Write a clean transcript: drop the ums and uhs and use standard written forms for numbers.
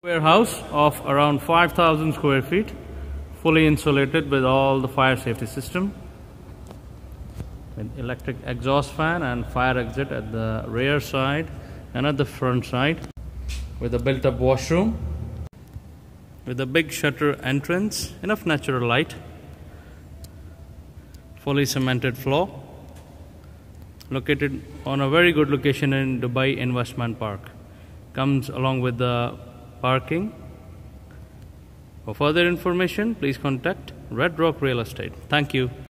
Warehouse of around 5,000 square feet, fully insulated with all the fire safety system, with electric exhaust fan and fire exit at the rear side and at the front side, with a built-up washroom, with a big shutter entrance, enough natural light, fully cemented floor, located on a very good location in Dubai Investment Park. Comes along with the parking. For further information, please contact Redrock Real Estate. Thank you.